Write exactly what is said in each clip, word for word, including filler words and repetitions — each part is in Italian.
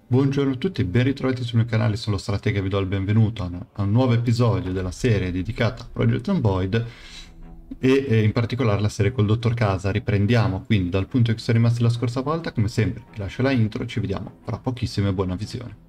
Buongiorno a tutti, ben ritrovati sul mio canale, sono lo Stratega e vi do il benvenuto a un, a un nuovo episodio della serie dedicata a Project Zomboid e, e in particolare la serie col Dottor Casa. Riprendiamo quindi dal punto in cui siamo rimasti la scorsa volta, come sempre vi lascio la intro, ci vediamo fra pochissimo e buona visione.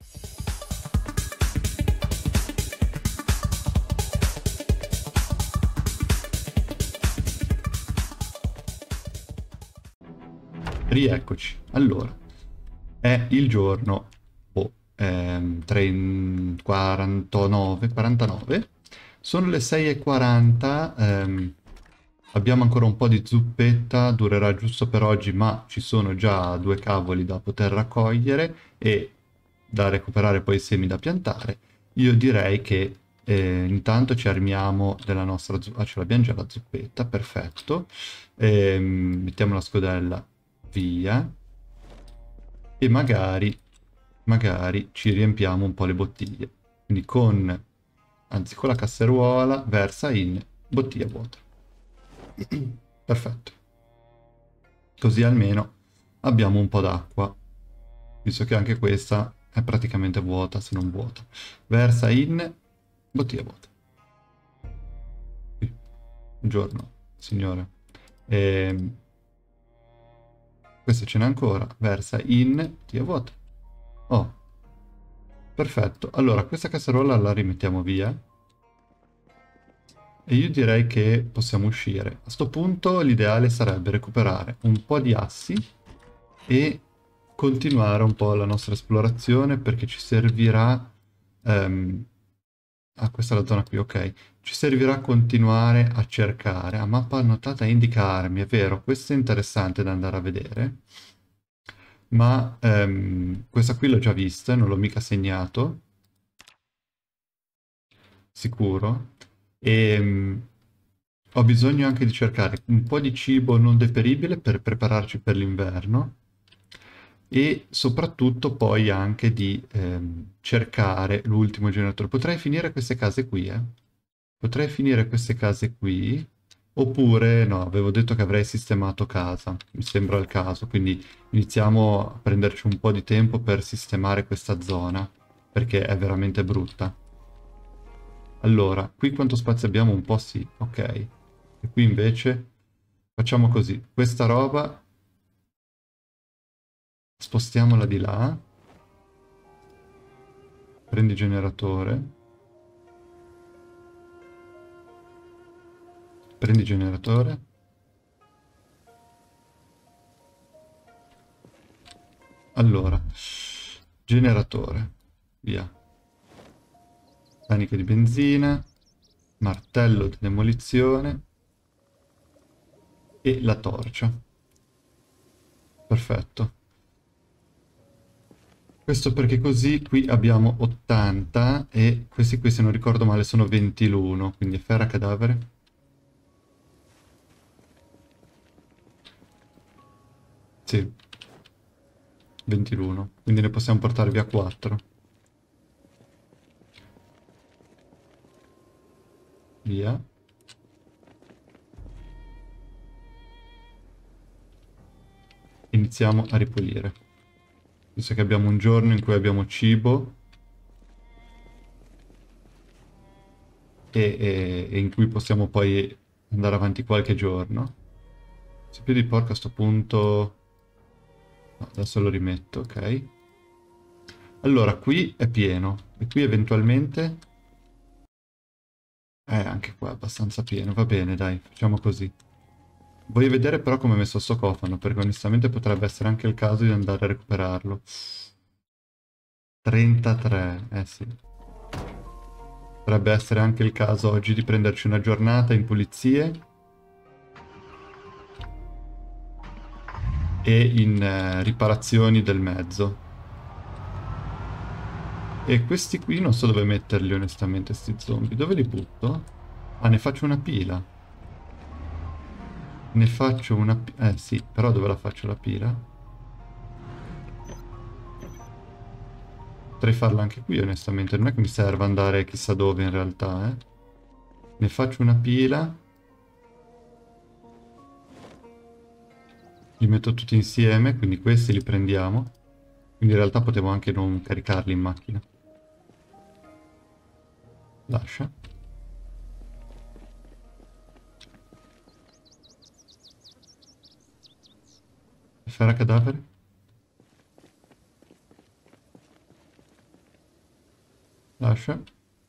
Rieccoci, allora, è il giorno oh, ehm, trenta, quarantanove, quarantanove, sono le sei e quaranta, ehm, abbiamo ancora un po' di zuppetta, durerà giusto per oggi, ma ci sono già due cavoli da poter raccogliere e da recuperare poi i semi da piantare. Io direi che eh, intanto ci armiamo della nostra zuppetta, ah, ce l'abbiamo già la zuppetta, perfetto. Ehm, mettiamo la scodella via e magari, magari ci riempiamo un po' le bottiglie. Quindi con, anzi con la casseruola versa in bottiglia vuota. Perfetto. Così almeno abbiamo un po' d'acqua, visto che anche questa è praticamente vuota, se non vuota. Versa in bottiglia vuota. Qui. Buongiorno, signore. Ehm, questa ce n'è ancora. Versa in bottiglia vuota. Oh, perfetto. Allora, questa casseruola la rimettiamo via. E io direi che possiamo uscire. A sto punto l'ideale sarebbe recuperare un po' di assi e continuare un po' la nostra esplorazione perché ci servirà... ehm, ah, questa è la zona qui, ok. Ci servirà continuare a cercare. A mappa annotata indica armi, è vero, questo è interessante da andare a vedere. Ma ehm, questa qui l'ho già vista, non l'ho mica segnato. Sicuro. E mh, ho bisogno anche di cercare un po' di cibo non deperibile per prepararci per l'inverno e soprattutto poi anche di ehm, cercare l'ultimo generatore. Potrei finire queste case qui, eh? Potrei finire queste case qui, oppure no, avevo detto che avrei sistemato casa, mi sembra il caso, quindi iniziamo a prenderci un po' di tempo per sistemare questa zona, perché è veramente brutta. Allora, qui quanto spazio abbiamo? Un po' sì, ok. E qui invece facciamo così. Questa roba spostiamola di là. Prendi generatore. Prendi generatore. Allora, generatore. Via. Cariche di benzina. Martello di demolizione. E la torcia. Perfetto. Questo perché così qui abbiamo ottanta e questi qui se non ricordo male sono venti l'uno, quindi è ferra cadavere. Sì, venti l'uno, quindi ne possiamo portare via quattro. Via. Iniziamo a ripulire. Visto che abbiamo un giorno in cui abbiamo cibo e, e- e in cui possiamo poi andare avanti qualche giorno. Se più di porco a sto punto... No, adesso lo rimetto, ok. Allora, qui è pieno. E qui eventualmente... Eh, anche qua è abbastanza pieno. Va bene, dai, facciamo così. Voglio vedere però come è messo sto cofano, perché onestamente potrebbe essere anche il caso di andare a recuperarlo. trentatré, eh sì. Potrebbe essere anche il caso oggi di prenderci una giornata in pulizie e in eh, riparazioni del mezzo. E questi qui non so dove metterli onestamente, sti zombie. Dove li butto? Ah, ne faccio una pila. Ne faccio una pila. Eh sì, però dove la faccio la pila? Potrei farla anche qui onestamente, non è che mi serve andare chissà dove in realtà, eh. Ne faccio una pila. Li metto tutti insieme, quindi questi li prendiamo. Quindi in realtà potevo anche non caricarli in macchina. Lascia. Ferra cadavere. Lascia.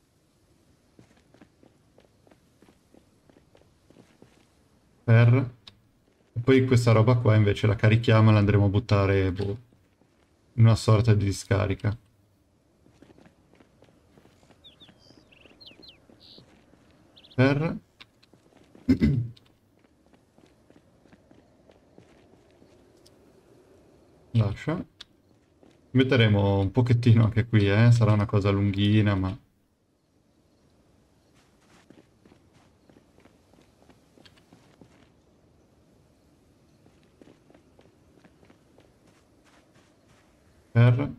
Per. E poi questa roba qua invece la carichiamo e la andremo a buttare, boh, in una sorta di discarica. Per. Lascia. Metteremo un pochettino anche qui, eh? Sarà una cosa lunghina, ma... Per.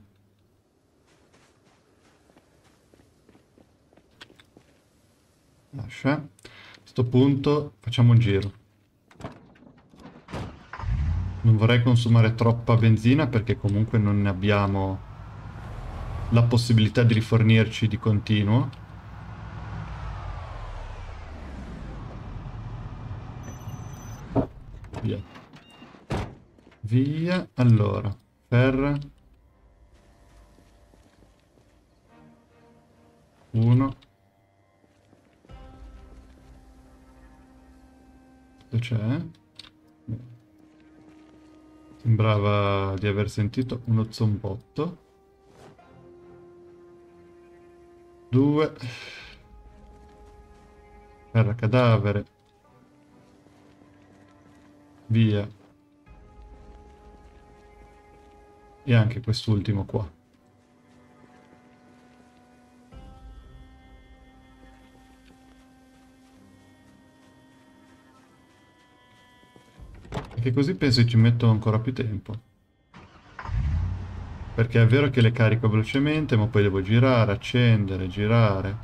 Lascia. A questo punto facciamo un giro. Non vorrei consumare troppa benzina perché comunque non ne abbiamo la possibilità di rifornirci di continuo. Via. Via. Allora, per... Uno. Cosa c'è? Sembrava di aver sentito uno zombotto. Due. Per cadavere. Via. E anche quest'ultimo qua. Perché così penso che ci metto ancora più tempo. Perché è vero che le carico velocemente, ma poi devo girare, accendere, girare.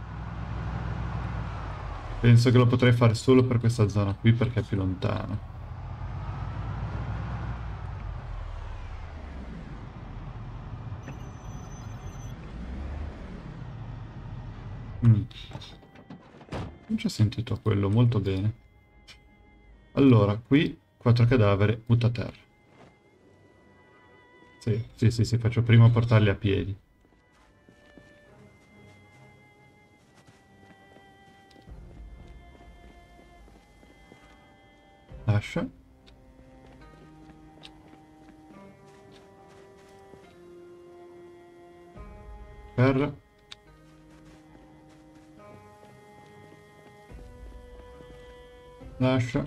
Penso che lo potrei fare solo per questa zona qui perché è più lontana. Mm. Non ci ho sentito quello molto bene. Allora, qui quattro cadaveri, butta a terra. Sì, sì, sì, sì, faccio prima portarli a piedi. Lascia. Per. Lascia.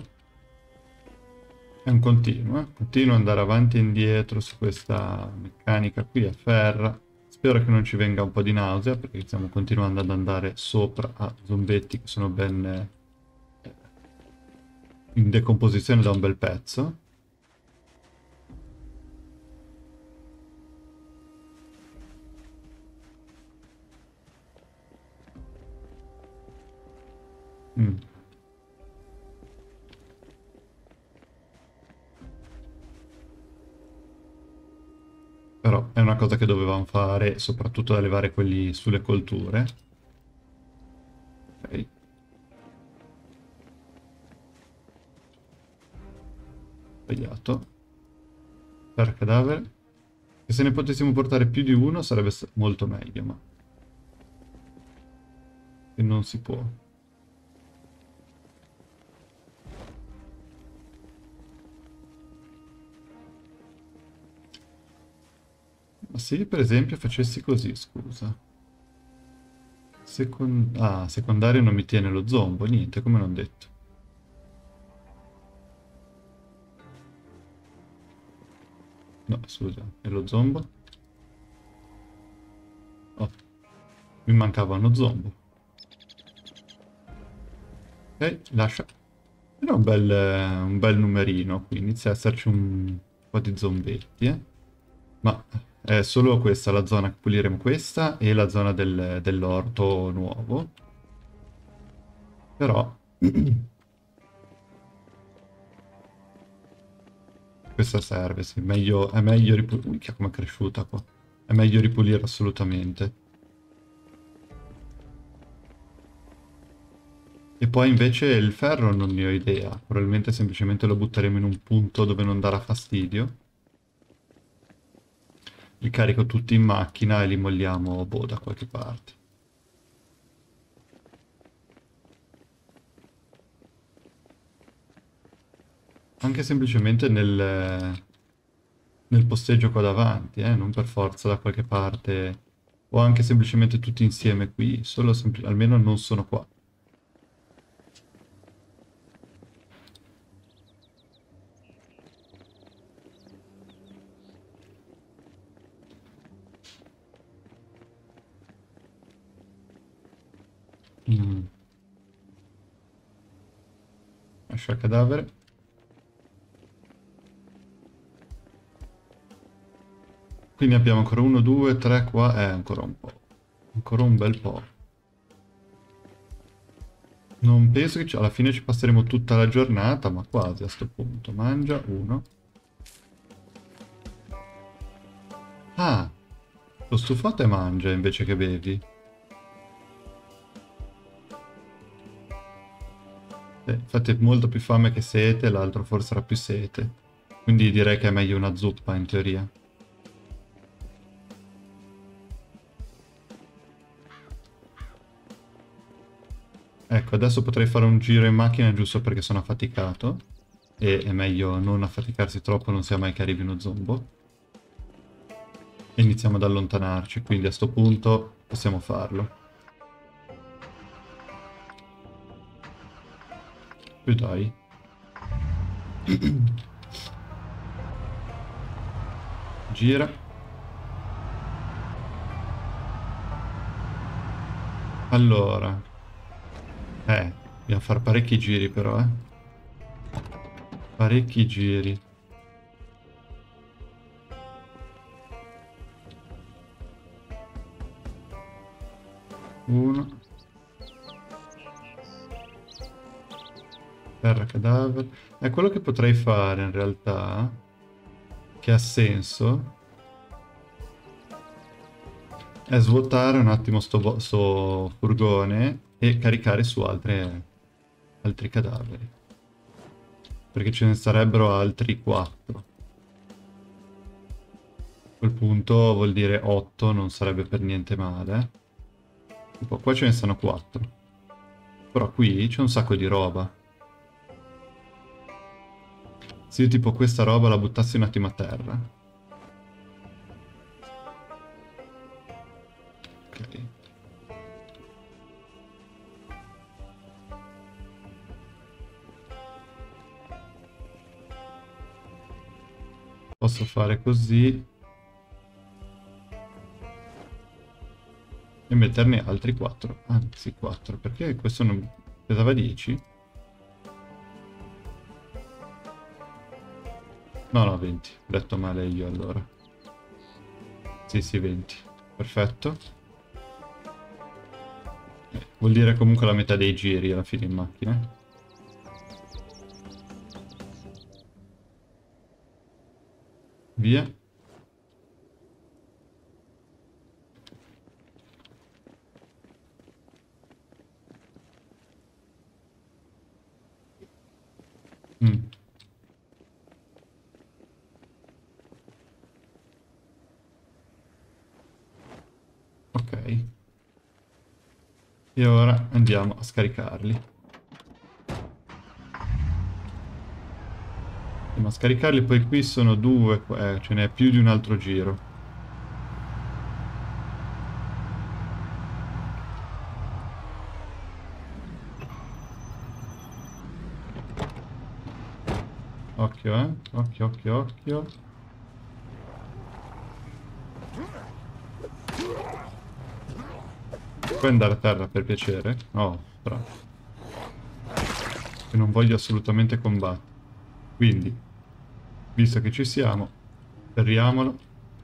È un continuo, eh? Continuo ad andare avanti e indietro su questa meccanica qui a ferra. Spero che non ci venga un po' di nausea, perché stiamo continuando ad andare sopra a zombetti che sono ben eh, in decomposizione da un bel pezzo. Mm. Però è una cosa che dovevamo fare, soprattutto da levare quelli sulle colture. Ok. Sbagliato. Per cadavere. E se ne potessimo portare più di uno sarebbe molto meglio, ma... E non si può. Ma se io per esempio facessi così, scusa. Secon... Ah, secondario non mi tiene lo zombo, niente, come non detto. No, scusa, è lo zombo? Oh, mi mancava uno zombo. Ok, lascia. Era un bel, un bel numerino, qui inizia a esserci un po' di zombetti, eh. Ma è solo questa la zona che puliremo, questa e la zona del, dell'orto nuovo. Però... Questa serve, sì. Meglio, è meglio ripulire. Minchia, come è cresciuta qua. È meglio ripulire assolutamente. E poi invece il ferro non ne ho idea. Probabilmente semplicemente lo butteremo in un punto dove non darà fastidio. Li carico tutti in macchina e li molliamo, boh, da qualche parte. Anche semplicemente nel, nel posteggio qua davanti, eh? Non per forza da qualche parte. O anche semplicemente tutti insieme qui. Solo sempl- almeno non sono qua. Mm. Lascia il cadavere. Quindi abbiamo ancora uno, due, tre qua. Eh, ancora un po'. Ancora un bel po'. Non penso che ci- alla fine ci passeremo tutta la giornata, ma quasi a sto punto. Mangia uno. Ah, lo stufato e mangia invece che bevi. Eh, infatti è molto più fame che sete, l'altro forse era più sete. Quindi direi che è meglio una zuppa in teoria. Ecco, adesso potrei fare un giro in macchina giusto perché sono affaticato. E è meglio non affaticarsi troppo, non sia mai che arrivi uno zombo. E iniziamo ad allontanarci, quindi a sto punto possiamo farlo. Più dai. Gira. Allora. Eh, dobbiamo fare parecchi giri però, eh. Parecchi giri. Uno. Terra cadavere. È quello che potrei fare in realtà, che ha senso, è svuotare un attimo sto, vo- sto furgone e caricare su altre, altri cadaveri. Perché ce ne sarebbero altri quattro. A quel punto vuol dire otto, non sarebbe per niente male. Tipo, qua ce ne stanno quattro. Però qui c'è un sacco di roba. Se io tipo questa roba la buttassi un attimo a terra. Ok. Posso fare così e metterne altri quattro. Anzi, quattro, perché questo non pesava dieci? No, no, venti. Ho detto male io allora. Sì, sì, venti. Perfetto. Eh, vuol dire comunque la metà dei giri alla fine in macchina. Via. Mm. Ok. E ora andiamo a scaricarli. Andiamo a scaricarli, poi qui sono due, eh, ce n'è più di un altro giro. Occhio, eh. Occhio, occhio, occhio. Puoi andare a terra per piacere? Oh, bravo. Che non voglio assolutamente combattere. Quindi, visto che ci siamo, ferriamolo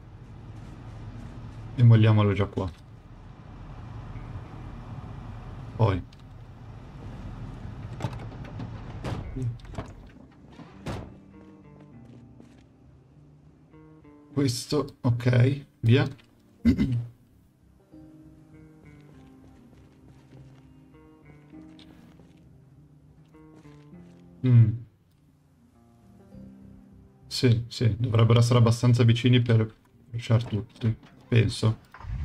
e molliamolo già qua. Poi. Questo, ok, via. Mm. Sì, sì, dovrebbero essere abbastanza vicini per bruciare tutti, penso.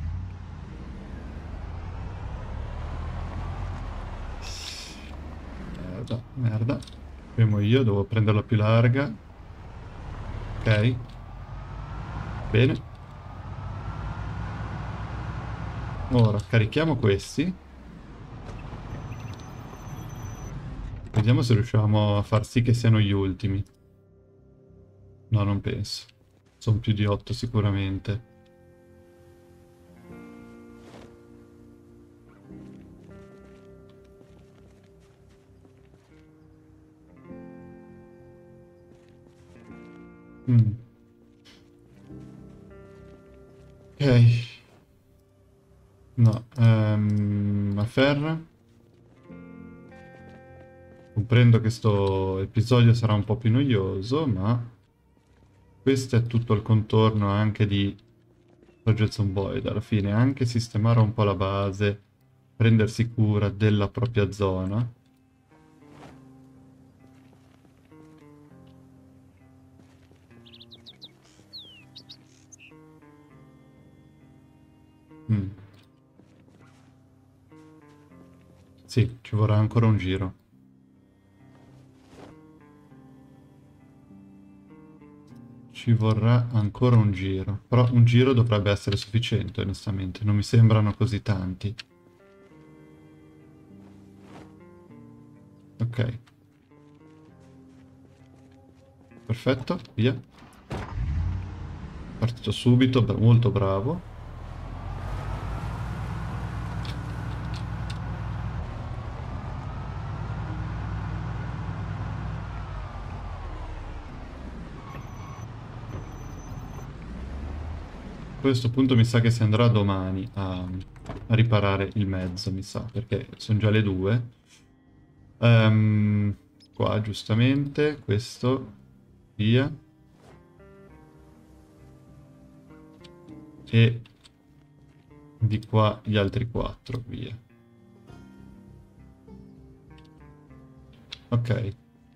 Merda, merda. Premo io, devo prenderla più larga. Ok, bene. Ora carichiamo questi. Vediamo se riusciamo a far sì che siano gli ultimi. No, non penso. Sono più di otto sicuramente. Mm. Ok. No, ehm, a Ferra. Comprendo che sto episodio sarà un po' più noioso, ma questo è tutto il contorno anche di Project Zomboid. Alla fine, anche sistemare un po' la base, prendersi cura della propria zona. Mm. Sì, ci vorrà ancora un giro. Ci vorrà ancora un giro. Però un giro dovrebbe essere sufficiente, onestamente. Non mi sembrano così tanti. Ok. Perfetto, via. Partito subito, bra- molto bravo. A questo punto mi sa che si andrà domani a, a riparare il mezzo, mi sa, perché sono già le due. Ehm, qua, giustamente, questo, via. E di qua gli altri quattro, via. Ok.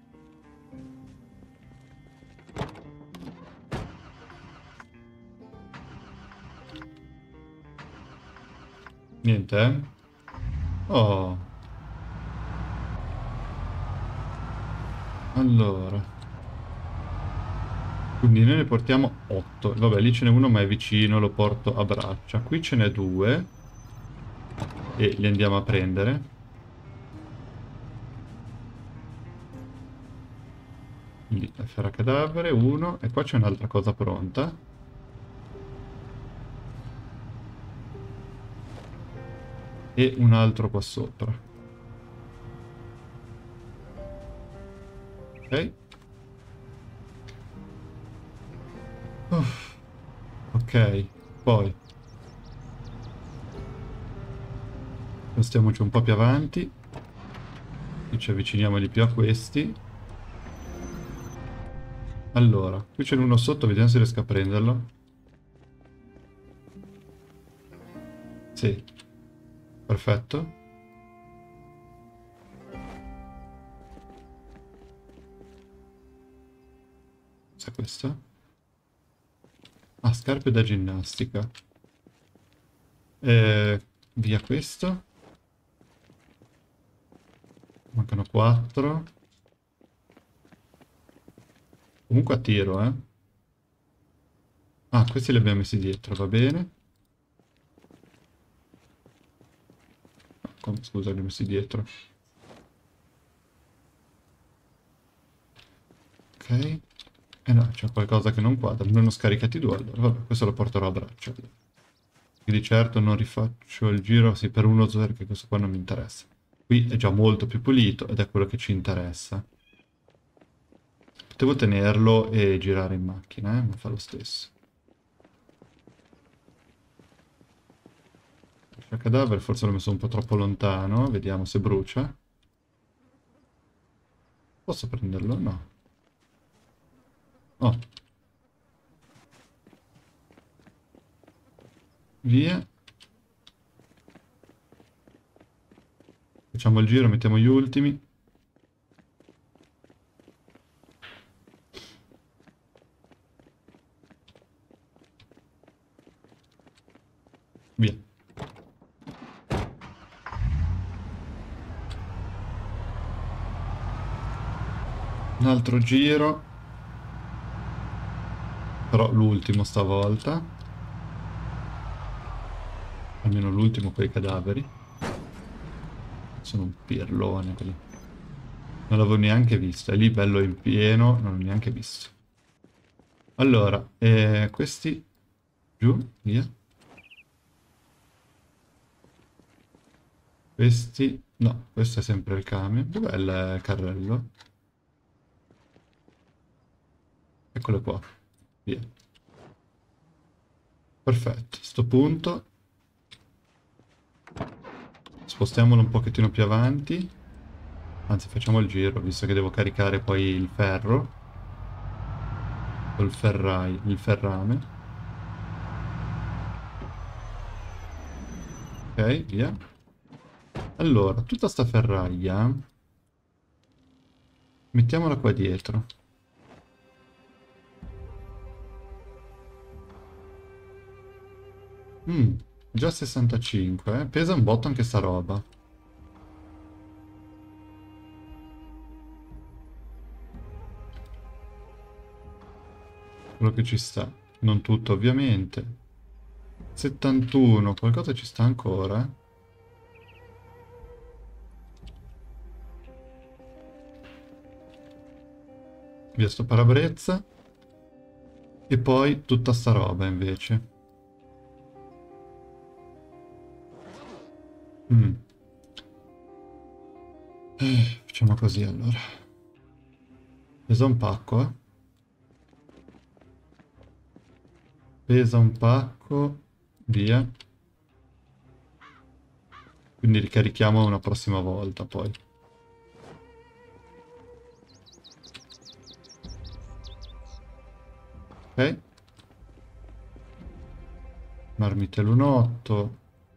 Niente, eh? Oh, allora. Quindi noi ne portiamo otto. Vabbè, lì ce n'è uno ma è vicino, lo porto a braccia. Qui ce n'è due e li andiamo a prendere. Lì, la ferracadavere, uno. E qua c'è un'altra cosa pronta. E un altro qua sopra. Ok. Uff. Ok. Poi, spostiamoci un po' più avanti. Qui ci avviciniamo di più a questi. Allora, qui c'è uno sotto, vediamo se riesco a prenderlo. Sì, perfetto. Cos'è questo? Ah, scarpe da ginnastica. Eh, via questo. Mancano quattro. Comunque a tiro, eh. Ah, questi li abbiamo messi dietro, va bene. Ah, come, scusa, li ho messi dietro. Ok. Eh no, c'è qualcosa che non quadra. Ne hanno scaricati due, allora. Vabbè, questo lo porterò a braccio. Quindi certo non rifaccio il giro, sì, per uno perché questo qua non mi interessa. Qui è già molto più pulito ed è quello che ci interessa. Potevo tenerlo e girare in macchina, eh, ma fa lo stesso. Il cadavere forse l'ho messo un po' troppo lontano, vediamo se brucia. Posso prenderlo? No. Oh, via. Facciamo il giro, mettiamo gli ultimi. Via. Un altro giro. Però l'ultimo stavolta. Almeno l'ultimo con i cadaveri. Sono un pirlone quelli. Non l'avevo neanche visto. È lì bello in pieno. Non l'ho neanche visto. Allora, eh, questi giù, via. Questi... No, questo è sempre il camion. Dov'è il carrello? Eccolo qua. Via. Perfetto. A sto punto spostiamolo un pochettino più avanti. Anzi, facciamo il giro, visto che devo caricare poi il ferro. Col ferraio, il ferrame. Ok, via. Allora, tutta sta ferraia mettiamola qua dietro. Mm, già sessantacinque, eh? Pesa un botto anche sta roba. Quello che ci sta. Non tutto, ovviamente. settantuno, qualcosa ci sta ancora, eh? Via sto parabrezza. E poi tutta sta roba invece. Mm. Eh, facciamo così allora. Pesa un pacco, eh. Pesa un pacco. Via. Quindi ricarichiamo una prossima volta poi. Ok. Marmite lunotto.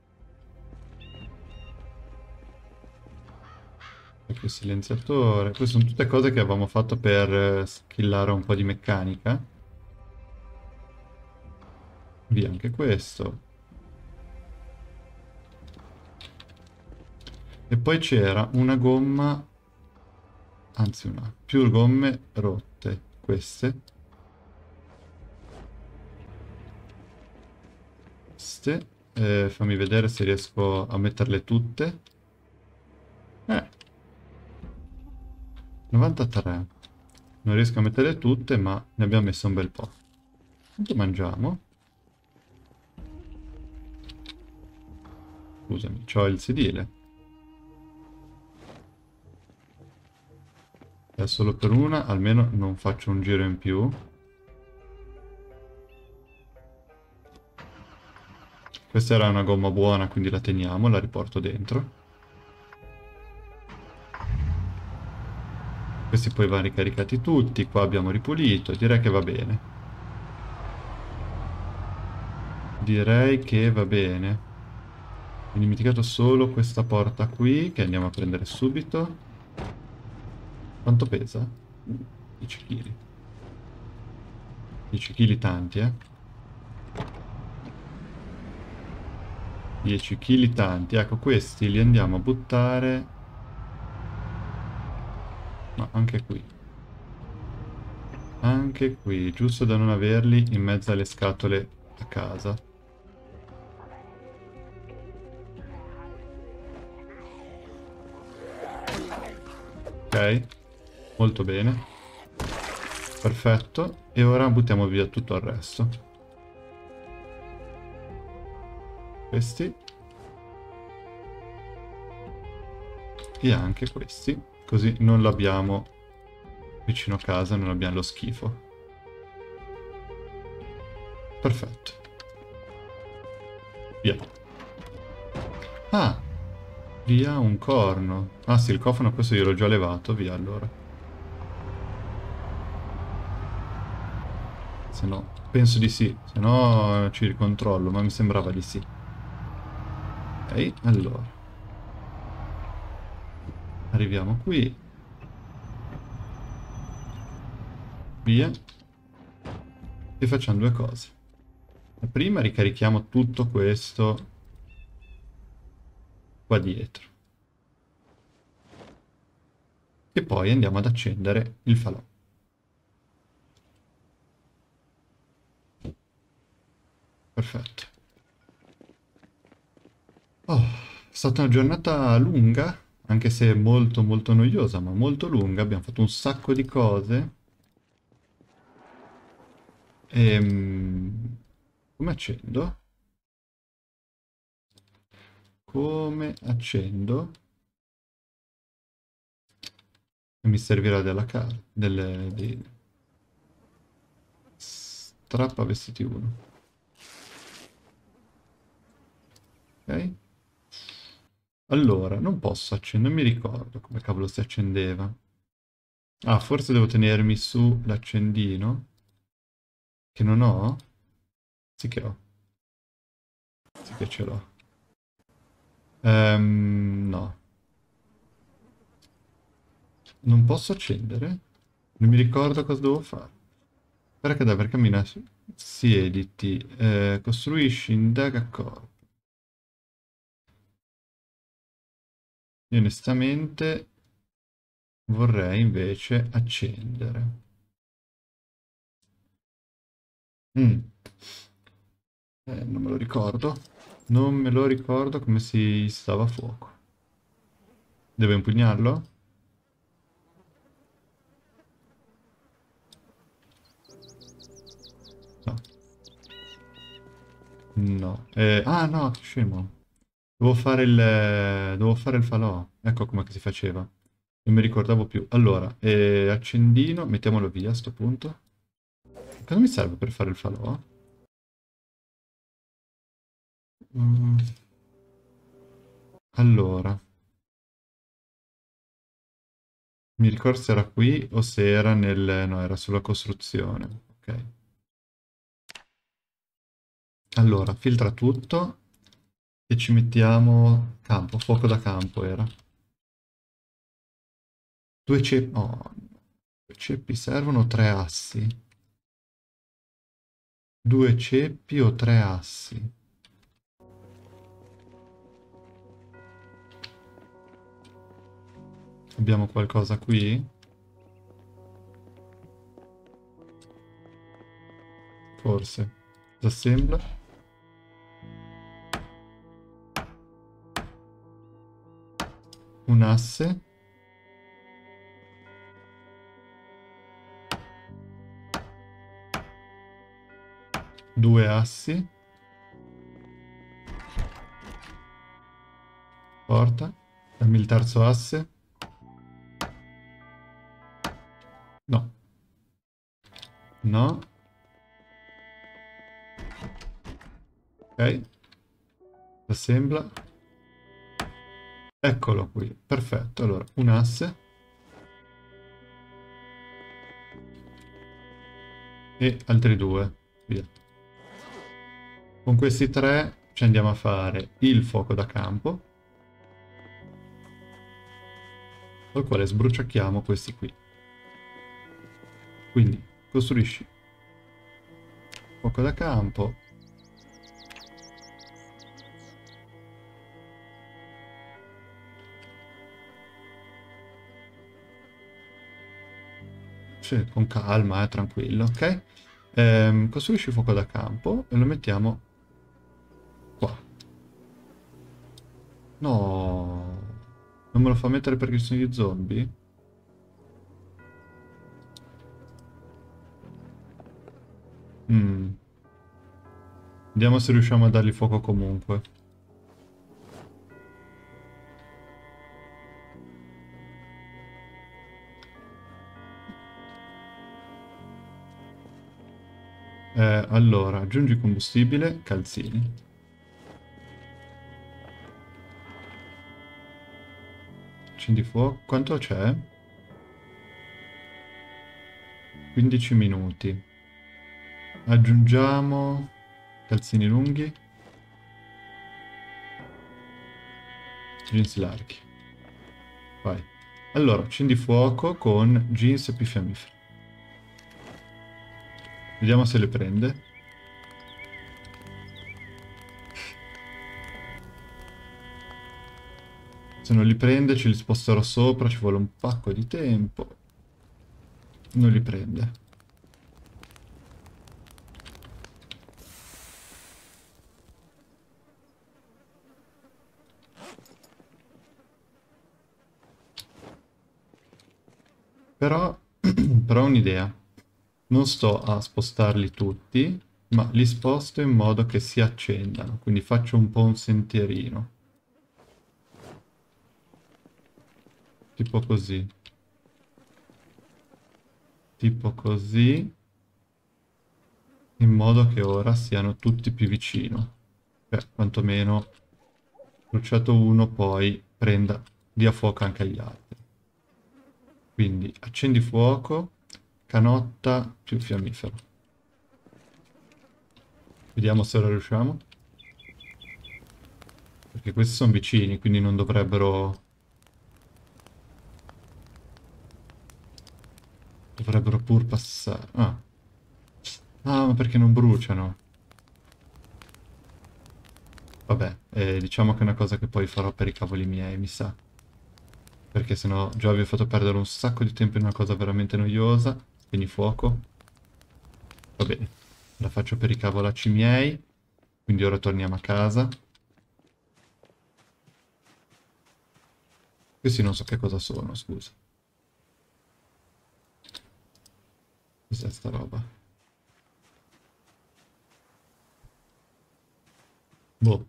Ecco il silenziatore. Queste sono tutte cose che avevamo fatto per eh, skillare un po' di meccanica. Via anche questo. E poi c'era una gomma, anzi una, più gomme rotte. Queste. Queste. Eh, fammi vedere se riesco a metterle tutte. Eh. novantatré. Non riesco a metterle tutte, ma ne abbiamo messo un bel po'. Quanto mangiamo? Scusami, c'ho il sedile. È solo per una, almeno non faccio un giro in più. Questa era una gomma buona, quindi la teniamo, la riporto dentro. Questi poi vanno ricaricati tutti, qua abbiamo ripulito, direi che va bene. Direi che va bene. Ho dimenticato solo questa porta qui, che andiamo a prendere subito. Quanto pesa? dieci chili. dieci chili tanti, eh? dieci chili tanti. Ecco, questi li andiamo a buttare... Ma anche qui. Anche qui, giusto da non averli in mezzo alle scatole a casa. Ok, molto bene. Perfetto. E ora buttiamo via tutto il resto. Questi. E anche questi. Così non l'abbiamo vicino a casa, non abbiamo lo schifo. Perfetto. Via. Ah! Via un corno. Ah sì, il cofano questo io l'ho già levato. Via allora. Se no, Penso di sì, se no ci ricontrollo, ma mi sembrava di sì. Ok, allora. Arriviamo qui. Via. E facciamo due cose. La prima ricarichiamo tutto questo qua dietro. E poi andiamo ad accendere il falò. Perfetto. Oh, è stata una giornata lunga, anche se molto molto noiosa, ma molto lunga. Abbiamo fatto un sacco di cose. Ehm... Come accendo? Come accendo? E mi servirà della carta, delle... Di... Strappa vestiti uno. Ok? Allora, non posso accendere, non mi ricordo come cavolo si accendeva. Ah, forse devo tenermi su l'accendino, che non ho? Sì che ho, sì che ce l'ho. Ehm, no, non posso accendere? Non mi ricordo cosa devo fare. Perché dai, per cammina, si editi, eh, costruisci, indaga corpo. Io onestamente vorrei invece accendere. Mm. Eh, non me lo ricordo. Non me lo ricordo come si stava a fuoco. Devo impugnarlo? No. No. Eh, ah no, che scemo. Devo fare il... Devo fare il falò. Ecco come si faceva. Non mi ricordavo più. Allora, eh, accendino, mettiamolo via a sto punto. Cosa mi serve per fare il falò? Mm, allora, mi ricordo se era qui o se era nel... No, era sulla costruzione. Ok. Allora, filtra tutto e ci mettiamo campo, fuoco da campo era. Due ceppi... Oh, due ceppi servono o tre assi? Due ceppi o tre assi? Abbiamo qualcosa qui? Forse. Disassembla. Un asse. Due assi. Porta. Dammi il terzo asse. No. No. Ok. Assembla. Eccolo qui. Perfetto. Allora, un asse. E altri due. Via. Con questi tre ci andiamo a fare il fuoco da campo, col quale sbruciacchiamo questi qui. Quindi costruisci fuoco da campo. Sì, con calma, eh, tranquillo, ok? Ehm, costruisci fuoco da campo e lo mettiamo qua. No, non me lo fa mettere perché ci sono gli zombie? Mm. Vediamo se riusciamo a dargli fuoco comunque. Eh, allora, aggiungi combustibile, calzini. Accendi fuoco. Quanto c'è? quindici minuti. Aggiungiamo calzini lunghi. Jeans larghi. Vai. Allora, accendi fuoco con jeans più fiammiferi. Vediamo se le prende. Se non li prende ce li sposterò sopra, ci vuole un pacco di tempo. Non li prende. Però, però ho un'idea. Non sto a spostarli tutti, ma li sposto in modo che si accendano. Quindi faccio un po' un sentierino. Tipo così. Tipo così. In modo che ora siano tutti più vicino. Beh, quantomeno bruciato uno, poi prenda, dia fuoco anche agli altri. Quindi accendi fuoco, canotta più fiammifero. Vediamo se lo riusciamo. Perché questi sono vicini, quindi non dovrebbero... Dovrebbero pur passare. Ah. Ah, ma perché non bruciano? Vabbè, eh, diciamo che è una cosa che poi farò per i cavoli miei, mi sa. Perché sennò già vi ho fatto perdere un sacco di tempo in una cosa veramente noiosa. Quindi fuoco. Va bene. La faccio per i cavolacci miei. Quindi ora torniamo a casa. Questi non so che cosa sono, scusa. Cos'è sta roba? Boh.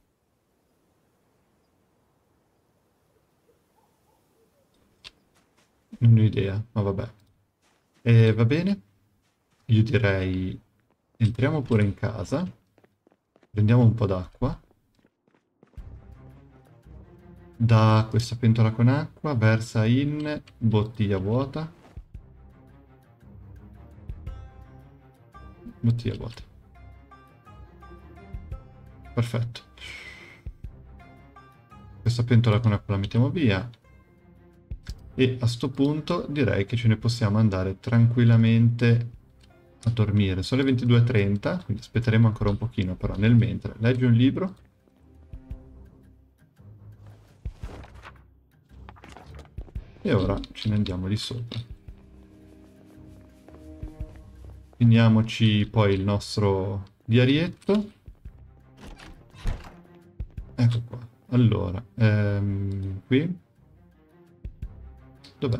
Non ho idea, ma vabbè. E va bene? Io direi... Entriamo pure in casa. Prendiamo un po' d'acqua. Da questa pentola con acqua versa in bottiglia vuota. Bottiglia vuota. Perfetto. Questa pentola con acqua la mettiamo via. E a sto punto direi che ce ne possiamo andare tranquillamente a dormire. Sono le ventidue e trenta, quindi aspetteremo ancora un pochino, però nel mentre leggi un libro. E ora ce ne andiamo di sopra. Finiamoci poi il nostro diarietto. Ecco qua. Allora, ehm, qui. Dov'è?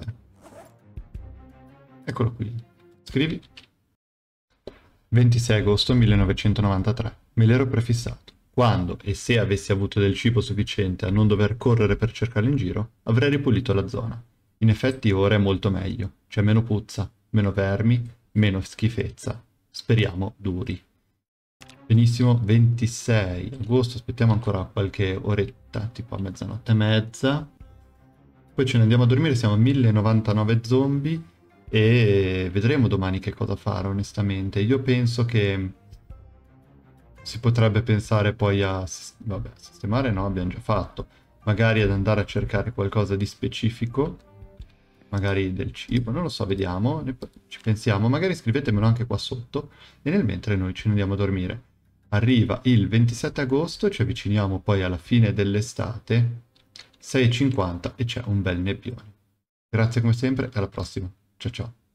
Eccolo qui. Scrivi. ventisei agosto millenovecentonovantatré. Me l'ero prefissato. Quando e se avessi avuto del cibo sufficiente a non dover correre per cercarlo in giro, avrei ripulito la zona. In effetti ora è molto meglio. C'è meno puzza, meno vermi, meno schifezza. Speriamo duri. Benissimo, ventisei agosto, aspettiamo ancora qualche oretta, tipo a mezzanotte e mezza. Poi ce ne andiamo a dormire, siamo a mille novantanove zombie e vedremo domani che cosa fare, onestamente. Io penso che si potrebbe pensare poi a... Vabbè, sistemare no, abbiamo già fatto. Magari ad andare a cercare qualcosa di specifico. Magari del cibo, non lo so, vediamo. Ci pensiamo. Magari scrivetemelo anche qua sotto. E nel mentre noi ce ne andiamo a dormire. Arriva il ventisette agosto, ci avviciniamo poi alla fine dell'estate. sei e cinquanta e c'è un bel nebbione. Grazie come sempre e alla prossima. Ciao ciao.